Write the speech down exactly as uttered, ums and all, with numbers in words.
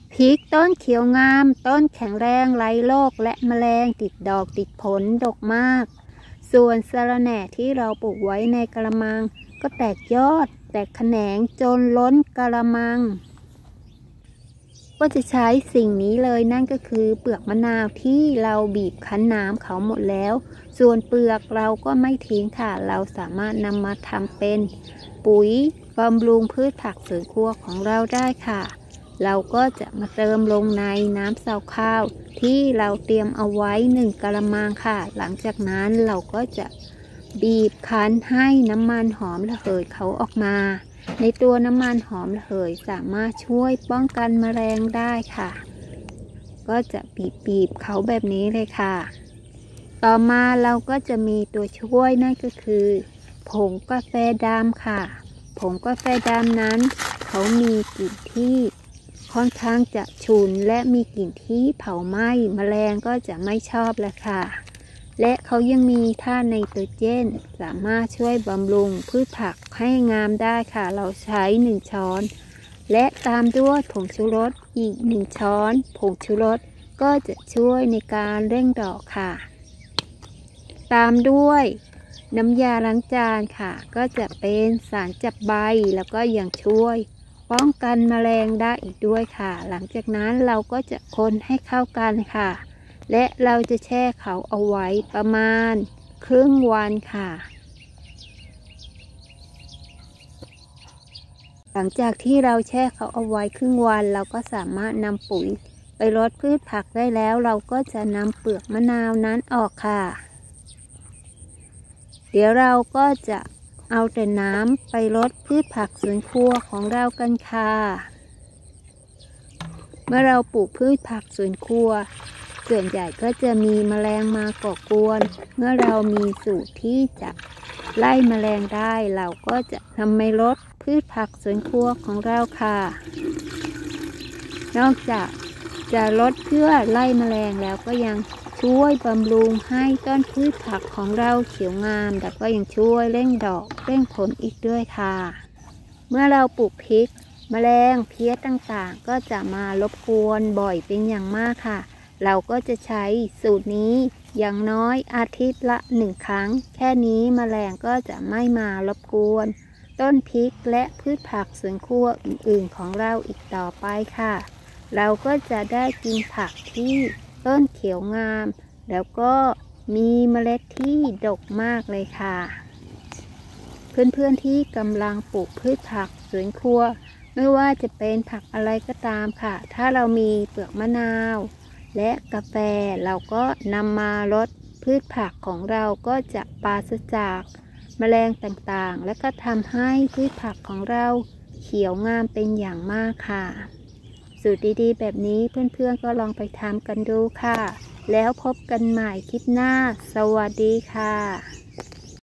พริกต้นเขียวงามต้นแข็งแรงไร้โรคและแมลงติดดอกติดผลดกมากส่วนสะระแหน่ที่เราปลูกไว้ในกระมังก็แตกยอดแตกแขนงจนล้นกระมังก็จะใช้สิ่งนี้เลยนั่นก็คือเปลือกมะนาวที่เราบีบคั้นน้ำเขาหมดแล้วส่วนเปลือกเราก็ไม่ทิ้งค่ะเราสามารถนำมาทำเป็นปุ๋ยบำรุงพืชผักสวนครัวของเราได้ค่ะเราก็จะมาเติมลงในน้ำเสาข้าวที่เราเตรียมเอาไว้หนึ่งกะละมังค่ะหลังจากนั้นเราก็จะบีบคั้นให้น้ำมันหอมระเหยเขาออกมาในตัวน้ำมันหอมระเหยสามารถช่วยป้องกันแมลงได้ค่ะก็จะบีบๆเขาแบบนี้เลยค่ะต่อมาเราก็จะมีตัวช่วยนั่นก็คือผงกาแฟดำค่ะผงกาแฟดำนั้นเขามีกลิ่นที่ค่อนข้างจะฉุนและมีกลิ่นที่เผาไหม้แมลงก็จะไม่ชอบเลยค่ะและเขายังมีธาตุไนโตรเจนสามารถช่วยบำรุงพืชผักให้งามได้ค่ะเราใช้หนึ่งช้อนและตามด้วยผงชูรสอีกหนึ่งช้อนผงชูรสก็จะช่วยในการเร่งดอกค่ะตามด้วยน้ำยาล้างจานค่ะก็จะเป็นสารจับใบแล้วก็ยังช่วยป้องกันแมลงได้อีกด้วยค่ะหลังจากนั้นเราก็จะคนให้เข้ากันค่ะและเราจะแช่เขาเอาไว้ประมาณครึ่งวันค่ะหลังจากที่เราแช่เขาเอาไว้ครึ่งวันเราก็สามารถนำปุ๋ยไปรดพืชผักได้แล้วเราก็จะนำเปลือกมะนาวนั้นออกค่ะเดี๋ยวเราก็จะเอาแต่น้ำไปรดพืชผักสวนครัวของเรากันค่ะเมื่อเราปลูกพืชผักสวนครัวส่วนใหญ่ก็จะมีแมลงมาก่อกวนเมื่อเรามีสูตรที่จะไล่แมลงได้เราก็จะนำไปรดพืชผักสวนครัวของเราค่ะนอกจากจะลดเพื่อไล่แมลงแล้วก็ยังช่วยบำรุงให้ต้นพืชผักของเราเขียวงามแต่ก็ยังช่วยเร่งดอกเร่งผลอีกด้วยค่ะเมื่อเราปลูกพริกแมลงเพี้ยต่างๆก็จะมารบกวนบ่อยเป็นอย่างมากค่ะเราก็จะใช้สูตรนี้อย่างน้อยอาทิตย์ละหนึ่งครั้งแค่นี้แมลงก็จะไม่มารบกวนต้นพริกและพืชผักสวนครัวอื่นๆของเราอีกต่อไปค่ะเราก็จะได้กินผักที่ต้นเขียวงามแล้วก็มีเมล็ดที่ดกมากเลยค่ะเพื่อนๆที่กำลังปลูกพืชผักสวนครัวไม่ว่าจะเป็นผักอะไรก็ตามค่ะถ้าเรามีเปลือกมะนาวและกาแฟเราก็นำมารดพืชผักของเราก็จะปราศจากแมลงต่างๆและก็ทำให้พืชผักของเราเขียวงามเป็นอย่างมากค่ะสูตรดีๆแบบนี้เพื่อนๆก็ลองไปทำกันดูค่ะแล้วพบกันใหม่คลิปหน้าสวัสดีค่ะ